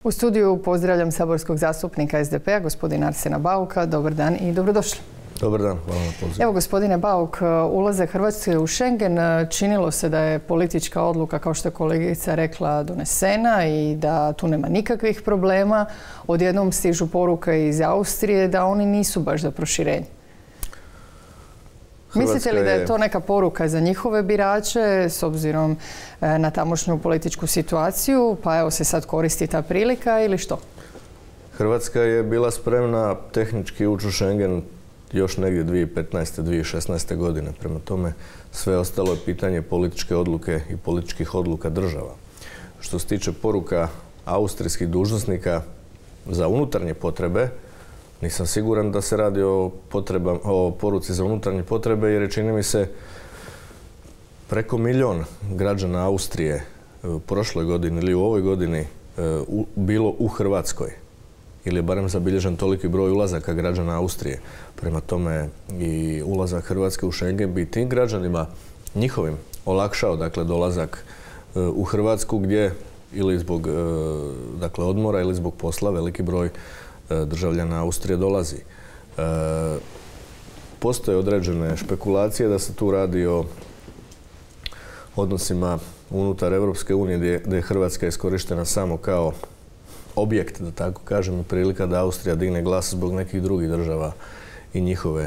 U studiju pozdravljam saborskog zastupnika SDP-a, gospodina Arsena Bauka. Dobar dan i dobrodošli. Dobar dan, hvala na pozivu. Evo, gospodine Bauk, ulazak Hrvatske u Schengen činilo se da je politička odluka, kao što je kolegica rekla, donesena i da tu nema nikakvih problema. Odjednom stižu poruke iz Austrije da oni nisu baš za proširenje. Mislite li da je to neka poruka za njihove birače s obzirom na tamošnju političku situaciju, pa evo se sad koristi ta prilika ili što? Hrvatska je bila spremna tehnički ući u Schengen još negdje 2015. 2016. godine. Prema tome sve ostalo je pitanje političke odluke i političkih odluka država. Što se tiče poruka austrijskih dužnosnika za unutarnje potrebe, nisam siguran da se radi o poruci za unutarnje potrebe, jer je, čini mi se, preko 1 milijun građana Austrije u prošloj godini ili u ovoj godini bilo u Hrvatskoj. Ili je barem zabilježen toliki broj ulazaka građana Austrije. Prema tome i ulazak Hrvatske u Schengen bi tim građanima njihovim olakšao, dakle, dolazak u Hrvatsku, gdje ili zbog odmora ili zbog posla veliki broj državljana Austrije dolazi. Postoje određene špekulacije da se tu radi o odnosima unutar Europske unije, gdje je Hrvatska iskorištena samo kao objekt, da tako kažem, prilika da Austrija digne glas zbog nekih drugih država i njihove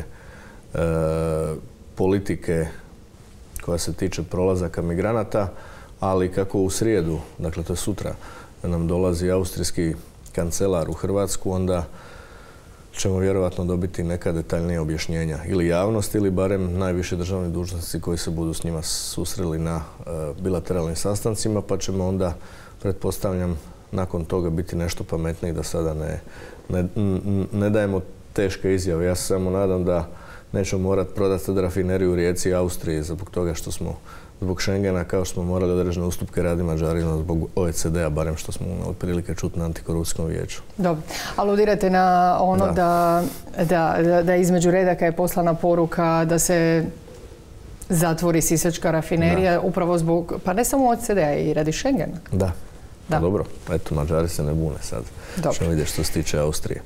politike koja se tiče prolazaka migranata, ali kako u srijedu, dakle to je sutra, nam dolazi austrijski kancelar u Hrvatsku, onda ćemo vjerojatno dobiti neka detaljnija objašnjenja ili javnost ili barem najviši državni dužnosnici koji se budu s njima susreli na bilateralnim sastancima, pa ćemo onda, pretpostavljam, nakon toga biti nešto pametniji, da sada ne dajemo teške izjave. Ja se samo nadam da nećemo morati prodati sad rafineriju u Rijeci i Austriji zbog toga što smo zbog Schengena, kao što smo morali određene ustupke raditi Mađarima zbog OECD-a, barem što smo imali prilike čuti na Antikorupcijskom vijeću. Dobro. Aludirate na ono da između redaka je poslana poruka da se zatvori sisačka rafinerija upravo zbog, pa ne samo OECD-a, i radi Schengena. Da. Dobro, eto, Mađari se ne bune sad. Ćemo vidjeti što se tiče Austrije.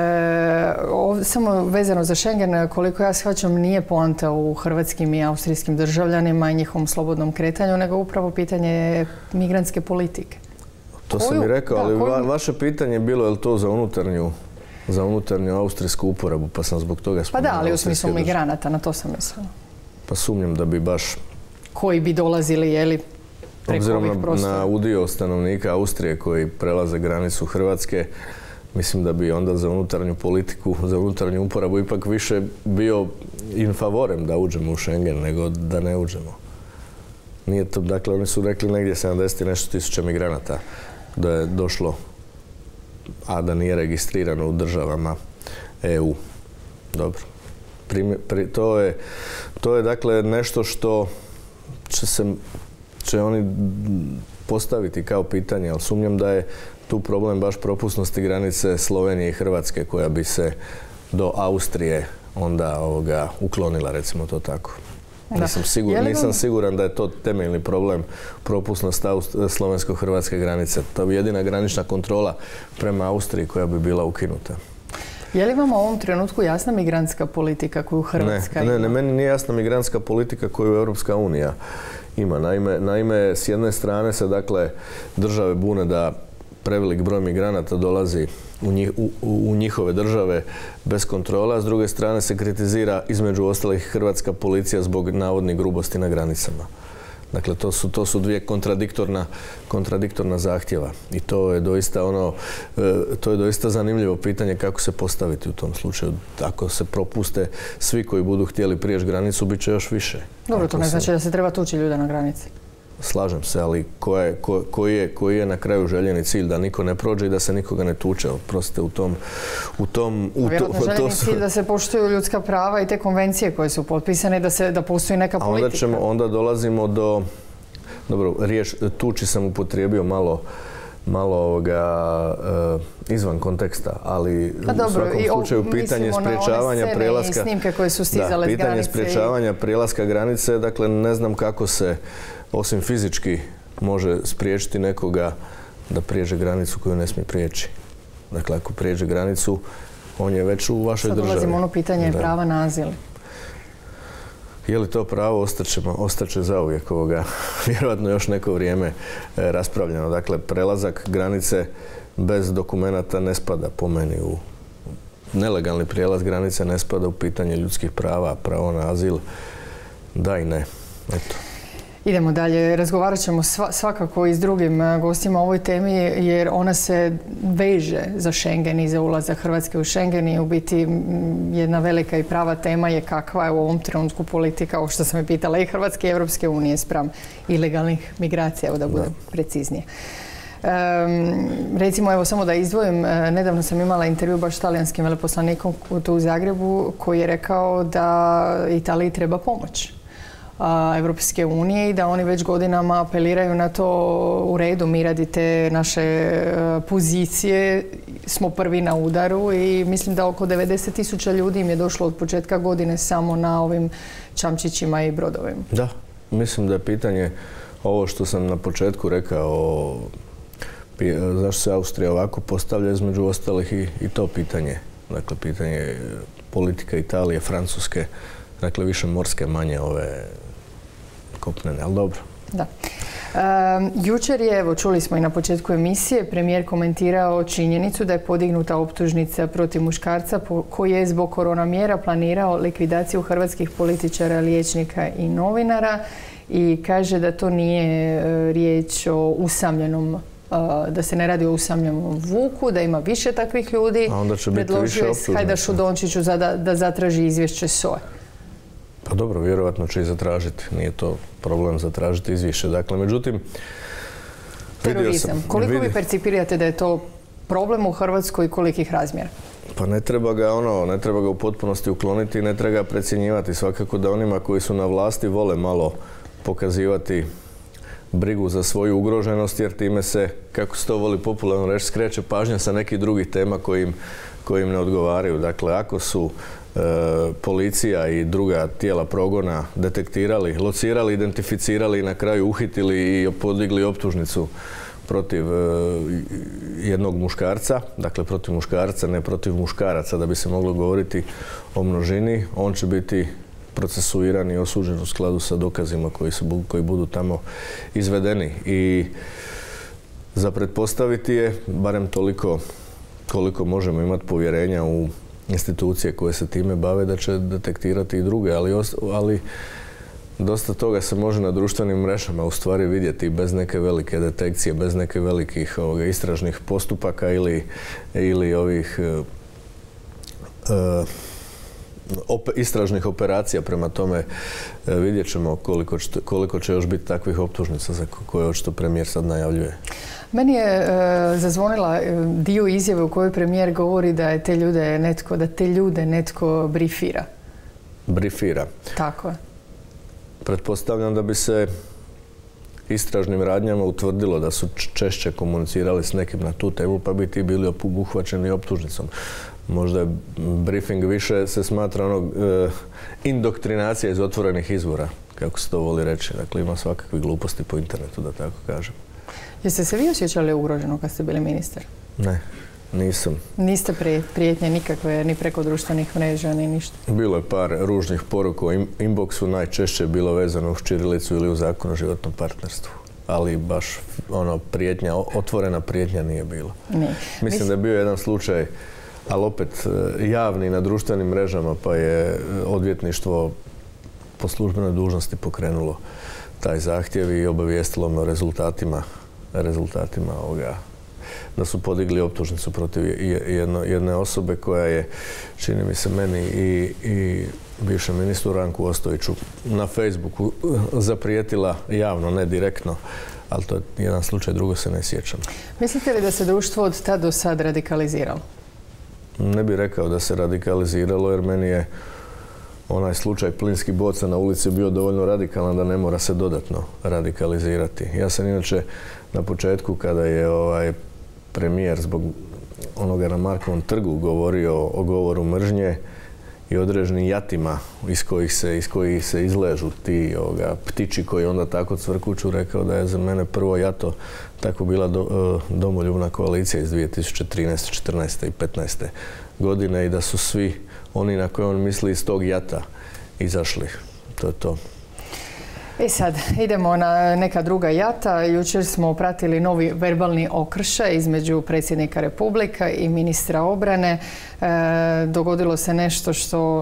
Samo vezano za Schengen, koliko ja shvaćam, nije poanta u hrvatskim i austrijskim državljanima i njihovom slobodnom kretanju, nego upravo pitanje migrantske politike. To sam i rekao, ali vaše pitanje je bilo je li to za unutarnju austrijsku uporabu, pa sam zbog toga spomenuo. Pa da, ali u smislu migranata, na to sam mislila. Pa sumnjam da bi baš... Koji bi dolazili, jeli... Obzirom na udio stanovnika Austrije koji prelaze granicu Hrvatske, mislim da bi onda za unutarnju politiku, za unutarnju uporabu ipak više bio in favorem da uđemo u Schengen nego da ne uđemo. Nije to, dakle, oni su rekli negdje 70 i nešto tisuća migranata da je došlo, a da nije registrirano u državama EU. Dobro. To je dakle nešto što će oni postaviti kao pitanje, ali sumnjam da je tu problem baš propusnosti granice Slovenije i Hrvatske, koja bi se do Austrije onda uklonila, recimo to tako. Nisam siguran da je to temeljni problem, propusnost slovensko-hrvatske granice. To bi jedina granična kontrola prema Austriji koja bi bila ukinuta. Je li vam u ovom trenutku jasna migrantska politika koju Hrvatska ima? Ne, meni nije jasna migrantska politika koju Europska unija ima. Naime, s jedne strane se, dakle, države bune da prevelik broj migranata dolazi u njihove države bez kontrola, a s druge strane se kritizira, između ostalih, hrvatska policija zbog navodnih grubosti na granicama. Dakle, to su dvije kontradiktorna zahtjeva i to je doista zanimljivo pitanje kako se postaviti u tom slučaju. Ako se propuste svi koji budu htjeli prijeći granicu, bit će još više. Dobro, to ne znači da se treba tući ljude na granici. Slažem se, ali koji je na kraju željeni cilj? Da niko ne prođe i da se nikoga ne tuče. Prostite, vjerojatno željeni cilj da se poštuju ljudska prava i te konvencije koje su potpisane, da postoji neka politika. Onda dolazimo do... Dobro, riječ tuči sam upotrijebio malo izvan konteksta, ali u svakom slučaju pitanje sprječavanja prelaska... snimke koje su stizale s granice. Pitanje sprječavanja prelaska granice, dakle, ne znam kako se, osim fizički, može spriječiti nekoga da prijeđe granicu koju ne smije prijeći. Dakle, ako prijeđe granicu, on je već u vašoj državi. Sad dolazimo ono pitanje prava na azil. Je li to pravo, ostaće zauvijek vjerojatno još neko vrijeme raspravljeno. Dakle, prelazak granice bez dokumenata ne spada po meni u nelegalni prijelaz granice, ne spada u pitanje ljudskih prava, pravo na azil, da i ne. Eto. Idemo dalje. Razgovarat ćemo svakako i s drugim gostima o ovoj temi jer ona se veže za Schengen i za ulazak Hrvatske u Schengen i u biti jedna velika i prava tema je kakva je u ovom trenutku politika, ovo što sam je pitala, i Hrvatske i Europske unije spram ilegalnih migracija, evo da budem preciznije. Recimo, evo samo da izdvojim, nedavno sam imala intervju baš s talijanskim veleposlanikom tu u Zagrebu koji je rekao da Italiji treba pomoć Europske unije i da oni već godinama apeliraju na to u redu, mi radi te naše pozicije smo prvi na udaru i mislim da oko 90.000 ljudi im je došlo od početka godine samo na ovim čamčićima i brodovima. Da, mislim da je pitanje ovo što sam na početku rekao, zašto se Austrija ovako postavlja, između ostalih i to pitanje. Dakle, pitanje politika Italije, Francuske, dakle više morske, manje ove kopnene, ali dobro. Da. Jučer je, evo čuli smo i na početku emisije, premijer komentirao činjenicu da je podignuta optužnica protiv muškarca koji je zbog korona mjera planirao likvidaciju hrvatskih političara, liječnika i novinara i kaže da to nije riječ o usamljenom, da se ne radi o usamljenom vuku, da ima više takvih ljudi. A onda će biti više optužnica. Hajdašu Dončiću da zatraži izvješće SOA. Pa dobro, vjerojatno će i zatražiti. Nije to problem zatražiti izvješće. Dakle, međutim... Terorizam. Koliko vi percipirate da je to problem u Hrvatskoj i kolikih razmjera? Pa ne treba ga u potpunosti ukloniti i ne treba ga precjenjivati. Svakako da onima koji su na vlasti vole malo pokazivati brigu za svoju ugroženost, jer time se, kako se to voli popularno reći, skreće pažnja sa nekih drugih tema koji im ne odgovaraju. Dakle, ako su policija i druga tijela progona detektirali, locirali, identificirali i na kraju uhitili i podigli optužnicu protiv jednog muškarca, dakle protiv muškarca, ne protiv muškaraca, da bi se moglo govoriti o množini, on će biti procesuiran i osuđen u skladu sa dokazima koji budu tamo izvedeni. I za pretpostaviti je, barem toliko koliko možemo imati povjerenja u institucije koje se time bave, da će detektirati i druge, ali dosta toga se može na društvenim mrežama u stvari vidjeti bez neke velike detekcije, bez neke velikih istražnih postupaka ili ovih istražnih operacija. Prema tome vidjet ćemo koliko će još biti takvih optužnica za koje očito premijer sad najavljuje. Meni je zazvonila dio izjave u kojoj premijer govori da te ljude netko brifira. Brifira. Tako je. Pretpostavljam da bi se istražnim radnjama utvrdilo da su češće komunicirali s nekim na tu temu, pa bi ti bili obuhvaćeni optužnicom. Možda je briefing više se smatra indoktrinacija iz otvorenih izvora, kako se to voli reći. Dakle, ima svakakve gluposti po internetu, da tako kažem. Jeste se vi osjećali ugroženo kad ste bili ministar? Ne, nisam. Niste prijetnje nikakve, ni preko društvenih mreža, ni ništa? Bilo je par ružnih poruka u inboxu, najčešće je bilo vezano uz ćirilicu ili u Zakon o životnom partnerstvu. Ali baš prijetnja, otvorena prijetnja nije bilo. Mislim da je bio jedan slučaj, ali opet javni na društvenim mrežama, pa je odvjetništvo po službenoj dužnosti pokrenulo taj zahtjev i obavijestilo me o rezultatima ovoga, da su podigli optužnicu protiv jedne osobe koja je, čini mi se meni i bivšem ministru Ranku Ostojiću na Facebooku zaprijetila javno, ne direktno, ali to je jedan slučaj, drugo se ne sjećam. Mislite li da se društvo od tad do sad radikaliziralo? Ne bih rekao da se radikaliziralo, jer meni je onaj slučaj plinskih boca na ulici bio dovoljno radikalan da ne mora se dodatno radikalizirati. Ja sam inače na početku, kada je premijer zbog onoga na Markovom trgu govorio o govoru mržnje i određenim jatima iz kojih se izležu ti ptiči koji onda tako cvrkuću, rekao da je za mene prvo jato tako bila domoljubna koalicija iz 2013. 14. i 15. godine i da su svi oni na koje on misli iz tog jata izašli. To je to. I sad idemo na neka druga jata. Jučer smo pratili novi verbalni okršaj između predsjednika Republike i ministra obrane. Dogodilo se nešto što,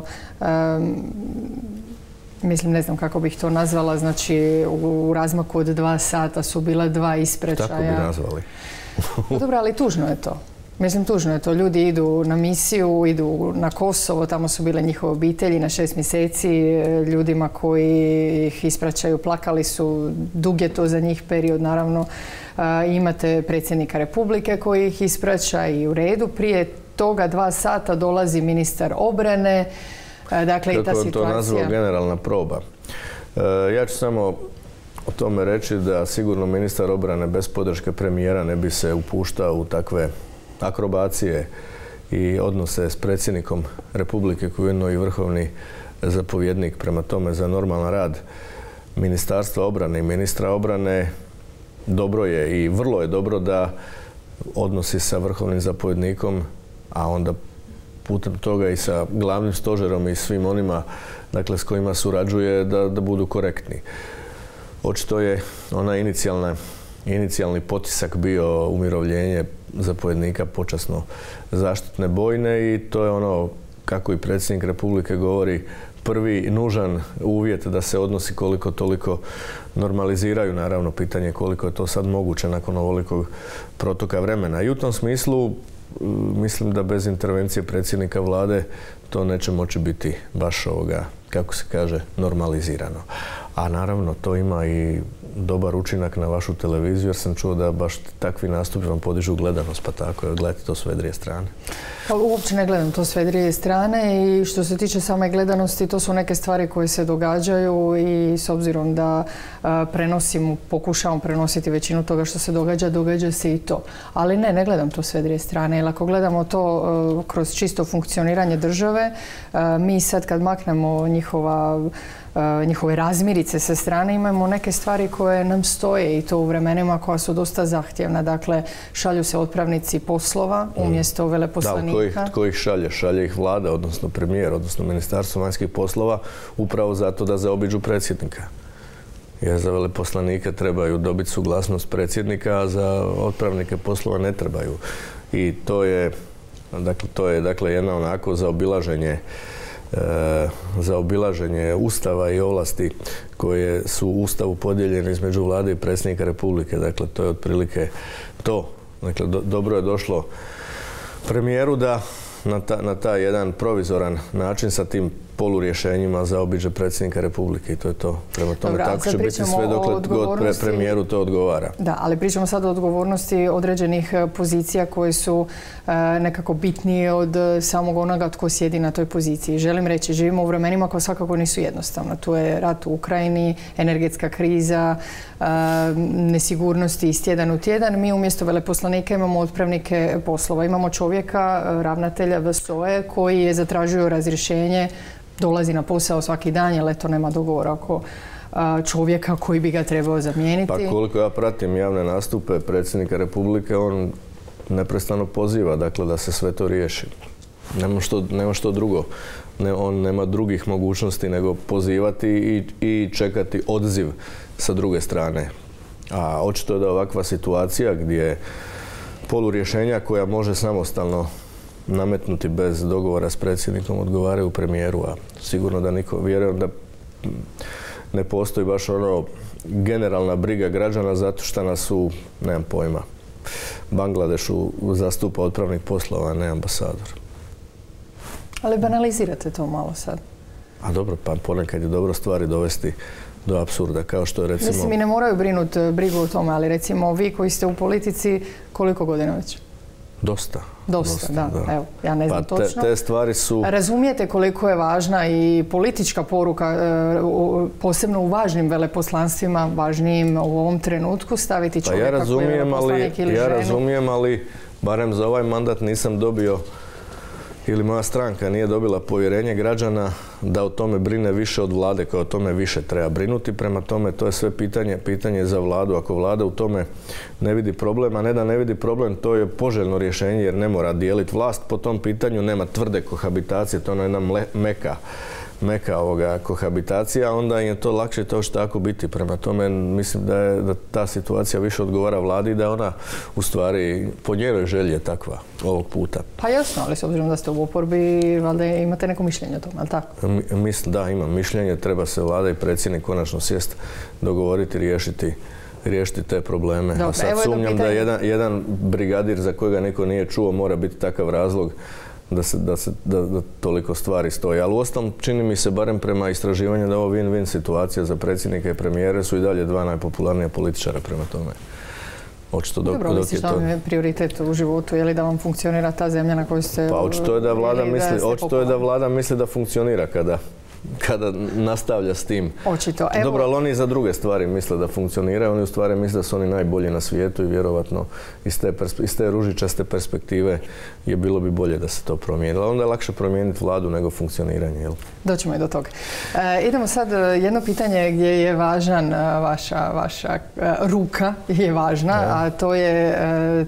mislim, ne znam kako bih to nazvala, znači u razmaku od 2 sata su bila 2 ispraćaja. Tako bi nazvali. Dobro, ali tužno je to. Mislim, tužno je to. Ljudi idu na misiju, idu na Kosovo, tamo su bile njihove obitelji na 6 mjeseci. Ljudima koji ih ispraćaju plakali su, dug je to za njih period, naravno. Imate predsjednika Republike koji ih ispraća i u redu. Prije toga 2 sata dolazi ministar obrane. Dakle, i ta situacija... To nazvao generalna proba. Ja ću samo o tome reći da sigurno ministar obrane bez podrške premijera ne bi se upuštao u takve akrobacije i odnose s predsjednikom Republike koji je ujedno i vrhovni zapovjednik. Prema tome, za normalan rad Ministarstva obrane i ministra obrane dobro je i vrlo je dobro da odnosi sa vrhovnim zapovjednikom, a onda putem toga i sa glavnim stožerom i svim onima, dakle, s kojima surađuje da budu korektni. Očito je ona inicijalni potisak bio umirovljenje zapovjednika počasno zaštitne bojne i to je ono, kako i predsjednik Republike govori, prvi nužan uvjet da se odnosi koliko toliko normaliziraju. Naravno, pitanje je koliko je to sad moguće nakon ovolikog protoka vremena. I u tom smislu mislim da bez intervencije predsjednika vlade to neće moći biti baš kako se kaže, normalizirano. A naravno, to ima i dobar učinak na vašu televiziju, jer sam čuo da baš takvi nastupi vam podižu gledanost, pa tako, gledajte to s vedrije strane. Pa uopće ne gledam to s vedrije strane i što se tiče same gledanosti, to su neke stvari koje se događaju i s obzirom da pokušavam prenositi većinu toga što se događa se i to. Ali ne gledam to s vedrije strane, jer ako gledamo to kroz čisto funkcioniranje države, mi sad kad maknemo njihove razmirice sa strane, imamo neke stvari koje nam stoje i to u vremenima koja su dosta zahtjevna. Dakle, šalju se otpravnici poslova umjesto veleposlanika. Da, tko ih šalje? Šalje ih vlada, odnosno premijer, odnosno Ministarstvo vanjskih poslova, upravo zato da zaobiđu predsjednika. Jer za veleposlanike trebaju dobiti suglasnost predsjednika, a za otpravnike poslova ne trebaju. I to je jedna onako zaobilaženje Ustava i ovlasti koje su u Ustavu podijeljene između vlade i predsjednika Republike. Dakle, to je otprilike to. Dakle, dobro je došlo premijeru da na taj jedan provizoran način sa tim polurješenjima zaobiđe predsjednika Republike i to je to. Prema tome, tako će biti sve dokle god premijeru to odgovara. Da, ali pričamo sad o odgovornosti određenih pozicija koje su nekako bitnije od samog onoga tko sjedi na toj poziciji. Želim reći, živimo u vremenima koje svakako nisu jednostavna. Tu je rat u Ukrajini, energetska kriza, nesigurnosti iz tjedan u tjedan. Mi umjesto veleposlanika imamo otpravnike poslova. Imamo čovjeka, ravnatelja VSOE, koji je zatražio razrješenje, dolazi na posao svaki dan, jer eto nema dogovora oko čovjeka koji bi ga trebao zamijeniti. Pa koliko ja pratim javne nastupe predsjednika Republike, on neprestano poziva, dakle, da se sve to riješi. Nema što drugo. On nema drugih mogućnosti nego pozivati i čekati odziv sa druge strane. A očito je da ovakva situacija gdje polurješenja koja može samostalno nametnuti bez dogovora s predsjednikom odgovaraju premijeru, a sigurno da vjerujem da ne postoji baš generalna briga građana zato što nas nemam pojma, Bangladešu zastupa otpravnik poslova, a ne ambasador. Ali banalizirate to malo sad. A dobro, pa ponekad je dobro stvari dovesti do apsurda, kao što je recimo... Mislim, i ne moraju brinuti brigu o tome, ali recimo vi koji ste u politici, koliko godina već? Dosta, da. Evo, ja ne znam točno. Te stvari su... Razumijete koliko je važna i politička poruka, posebno u važnim veleposlanstvima, važnijim u ovom trenutku, staviti čovjeka koji je veleposlanik ili ženu? Ja razumijem, ali barem za ovaj mandat nisam dobio ili moja stranka nije dobila povjerenje građana da o tome brine više od vlade koja o tome više treba brinuti. Prema tome, to je sve pitanje za vladu. Ako vlada u tome ne vidi problem, a ne da ne vidi problem, to je poželjno rješenje jer ne mora dijeliti vlast po tom pitanju, nema tvrde kohabitacije, to je jedna meka kohabitacija, onda je to lakše to što tako biti. Prema tome, mislim da ta situacija više odgovara vladi i da ona u stvari po njenoj želji je takva ovog puta. Pa jasno, ali s obzirom da ste u oporbi, valjda imate neko mišljenje o tome, ali tako? Da, imam mišljenje, treba se vlada i predsjednik konačno sjest, dogovoriti, riješiti te probleme. Dobro, a sad sumnjam da jedan brigadir za kojega niko nije čuo mora biti takav razlog da toliko stvari stoji. Ali uostalom čini mi se, barem prema istraživanju, da je ovo win-win situacija za predsjednika i premijere, su i dalje dva najpopularnija političara prema tome. Dobro, ali što vam je prioritet u životu? Je li da vam funkcionira ta zemlja na kojoj ste... Pa očito je da vlada misli da funkcionira kada nastavlja s tim. Očito. Dobro, ali oni za druge stvari misle da funkcioniraju. Oni u stvari misle da su oni najbolji na svijetu i vjerovatno iz te ružičaste perspektive bilo bi bolje da se to promijeni. Onda je lakše promijeniti vladu nego funkcioniranje. Jel? Doćemo i do toga. Idemo sad jedno pitanje gdje je važan vaša ruka je važna, a to je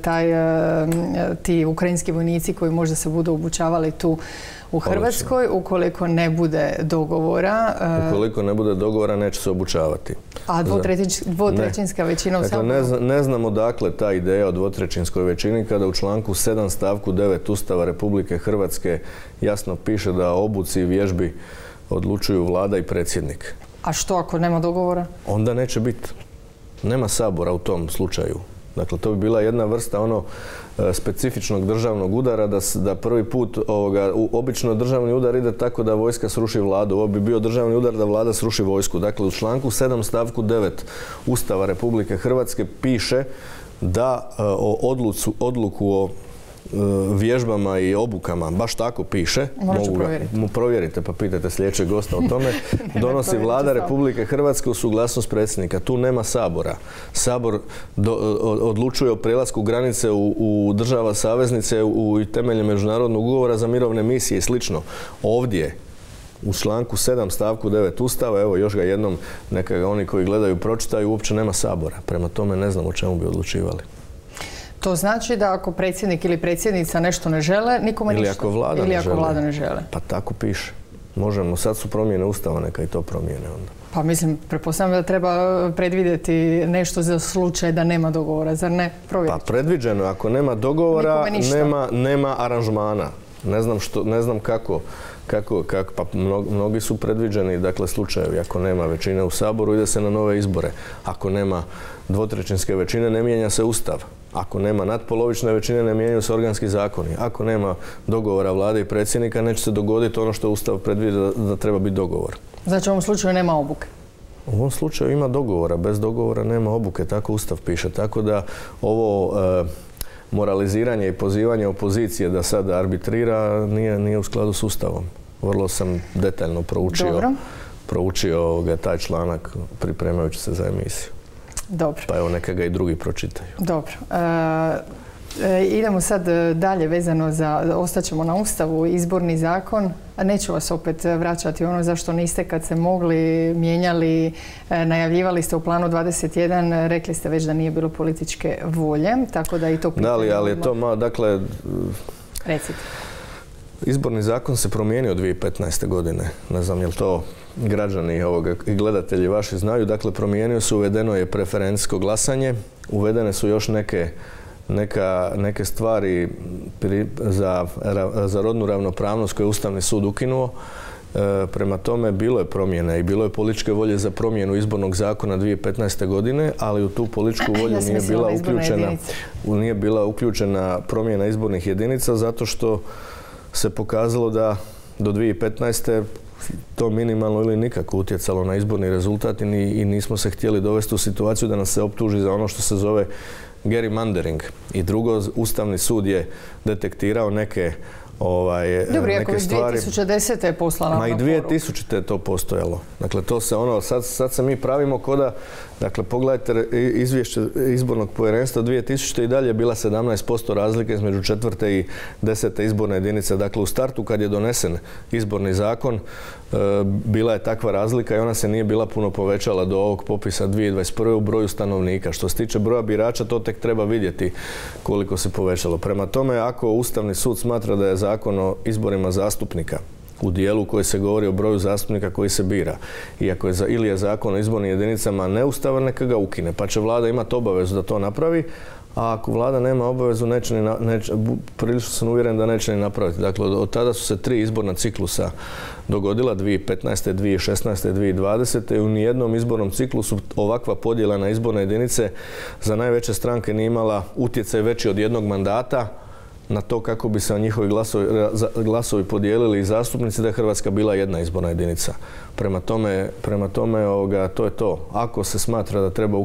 ti ukrajinski vojnici koji možda se budu obučavali tu u Hrvatskoj, ukoliko ne bude dogovora... Ukoliko ne bude dogovora, neće se obučavati. A dvotrećinska većina u Saboru? Ne znam odakle ta ideja o dvotrećinskoj većini kada u članku 7 stavku 9 Ustava Republike Hrvatske jasno piše da o obuci i vježbi odlučuju vlada i predsjednik. A što ako nema dogovora? Onda neće biti. Nema Sabora u tom slučaju. Dakle, to bi bila jedna vrsta specifičnog državnog udara da prvi put obično državni udar ide tako da vojska sruši vladu. Ovo bi bio državni udar da vlada sruši vojsku. Dakle, u članku 7 stavku 9 Ustava Republike Hrvatske piše da odluku o vježbama i obukama, baš tako piše, provjerite pa pitajte sljedećeg gosta o tome, donosi vlada Republike Hrvatske u suglasnost predsjednika. Tu nema Sabora. Sabor odlučuje o prelasku granice u država saveznice u temelju međunarodnog ugovora za mirovne misije i slično. Ovdje u članku 7 stavku 9 Ustava, evo još ga jednom neka ga oni koji gledaju pročitaju, uopće nema Sabora. Prema tome ne znam o čemu bi odlučivali. To znači da ako predsjednik ili predsjednica nešto ne žele, nikome ništa. Ili ako vlada ne žele. Pa tako piše. Možemo. Sad su promjene Ustava, neka i to promijene onda. Pa mislim, pretpostavljam da treba predvidjeti nešto za slučaj da nema dogovora, zar ne? Provjeriti. Pa predviđeno. Ako nema dogovora, nema aranžmana. Ne znam kako. Pa mnogi su predviđeni, dakle, slučajevi. Ako nema većine u Saboru, ide se na nove izbore. Ako nema dvotrećinske većine, ne mijenja se Ustav. Ako nema natpolovične većine, ne mijenjaju se organski zakoni. Ako nema dogovora vlade i predsjednika, neće se dogoditi ono što Ustav predviđa da treba biti dogovor. Znači u ovom slučaju nema obuke? U ovom slučaju ima dogovora. Bez dogovora nema obuke. Tako Ustav piše. Tako da ovo moraliziranje i pozivanje opozicije da sada arbitrira nije u skladu s Ustavom. Vrlo sam detaljno proučio taj članak pripremajući se za emisiju. Dobro. Pa evo neka ga i drugi pročitaju. Dobro. Idemo sad dalje vezano ostaćemo na Ustavu, izborni zakon. Neću vas opet vraćati ono zašto niste kad ste mogli, mijenjali, najavljivali ste u planu 21, rekli ste već da nije bilo političke volje, tako da i to pitanje... Da, ali je to dakle... Recite. Izborni zakon se promijenio 2015. godine. Ne znam je li to građani i gledatelji vaši znaju. Dakle, promijenio se, uvedeno je preferencijsko glasanje, uvedene su još neke stvari za rodnu ravnopravnost koje je Ustavni sud ukinuo. Prema tome, bilo je promjene i bilo je političke volje za promjenu izbornog zakona 2015. godine, ali u tu političku volju nije bila uključena promjena izbornih jedinica zato što se pokazalo da do 2015. to minimalno ili nikako utjecalo na izborni rezultat i nismo se htjeli dovesti u situaciju da nas se optuži za ono što se zove gerrymandering. I drugo, Ustavni sud je detektirao neke Dobro, iako već 2010. je poslana. Ma i 2000. je to postojalo. Dakle, to se sad se mi pravimo koda, dakle, pogledajte izvješće izbornog povjerenstva 2000. i dalje je bila 17% razlike između 4. i 10. izborne jedinice. Dakle, u startu kad je donesen izborni zakon, bila je takva razlika i ona se nije bila puno povećala do ovog popisa 2021. u broju stanovnika. Što se tiče broja birača, to tek treba vidjeti koliko se povećalo. Prema tome, ako Ustavni sud smatra da je zakon o izborima zastupnika u dijelu koji se govori o broju zastupnika koji se bira, iako ili je zakon o izbornim jedinicama neustavan, neka ga ukine, pa će vlada imati obavezu da to napravi, a ako vlada nema obavezu, prilično sam uvjeren da neće ni napraviti. Dakle, od tada su se 3 izborna ciklusa dogodila, 2015., 2016., 2020. i u nijednom izbornom ciklusu ovakva podjela na izborne jedinice za najveće stranke nije imala utjecaj veći od jednog mandata na to kako bi se njihovi glasovi podijelili i zastupnici, da je Hrvatska bila jedna izborna jedinica. Prema tome, to je to. Ako se smatra da treba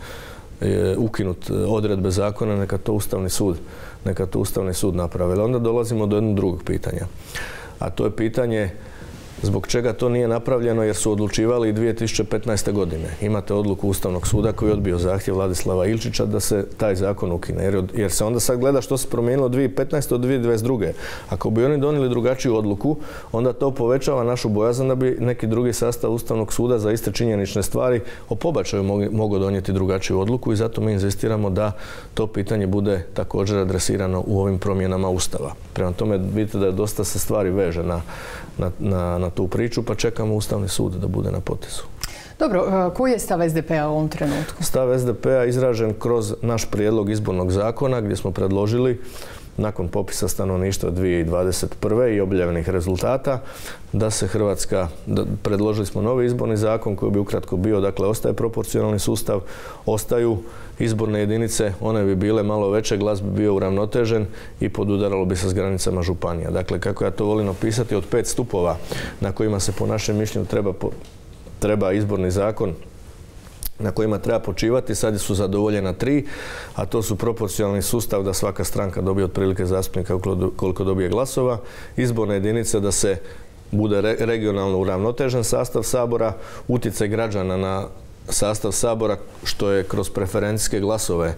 ukinut odredbe zakona, neka to Ustavni sud napravi. Onda dolazimo do jednog drugog pitanja. A to je pitanje zbog čega to nije napravljeno, jer su odlučivali i 2015. godine. Imate odluku Ustavnog suda koji je odbio zahtjev Vladislava Ilčića da se taj zakon ukine. Jer se onda sad gleda što se promijenilo od 2015. do 2022. Ako bi oni donijeli drugačiju odluku, onda to povećava našu bojazan da bi neki drugi sastav Ustavnog suda za iste činjenične stvari o pobačaju mogao donijeti drugačiju odluku i zato mi inzistiramo da to pitanje bude također adresirano u ovim promjenama Ustava. Prema tome, vidite da dosta se stvari veže na tu priču, pa čekamo Ustavni sud da bude na potezu. Dobro, koji je stav SDP-a u ovom trenutku? Stav SDP-a izražen kroz naš prijedlog izbornog zakona gdje smo predložili nakon popisa stanovništva 2021. i objavljenih rezultata da se Hrvatska, predložili smo novi izborni zakon koji bi ukratko bio, dakle, ostaje proporcionalni sustav, ostaju izborne jedinice, one bi bile malo veće, glas bi bio uravnotežen i podudaralo bi se s granicama županija. Dakle, kako ja to volim opisati, od 5 stupova na kojima se po našem mišljenju treba izborni zakon na kojima treba počivati, sad su zadovoljena 3, a to su proporcionalni sustav da svaka stranka dobije otprilike zastupnika koliko dobije glasova, izborne jedinice da se bude regionalno uravnotežen sastav Sabora, utjecaj građana na sastav Sabora, što je kroz preferencijske glasove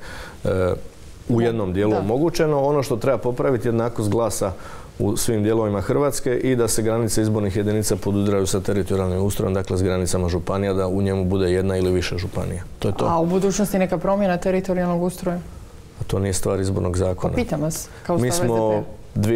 u jednom dijelu omogućeno. Ono što treba popraviti je jednakost glasa u svim dijelovima Hrvatske i da se granice izbornih jedinica podudaraju sa teritorijalnim ustrojem, dakle s granicama županija, da u njemu bude jedna ili više županija. To je to. A u budućnosti neka promjena teritorijalnog ustroja? A to nije stvar izbornog zakona. Pa pitam vas, kao stav SDP-a. Mi smo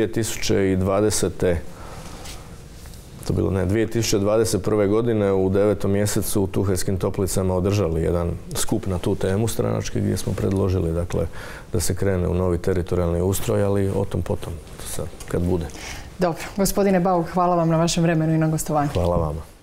2021. godine u 9. mjesecu u Tuheljskim Toplicama održali jedan skup na tu temu stranački gdje smo predložili, dakle, da se krene u novi teritorijalni ustroj, ali o tom potom, sad, kad bude. Dobro. Gospodine Bauk, hvala vam na vašem vremenu i na gostovanju. Hvala vama.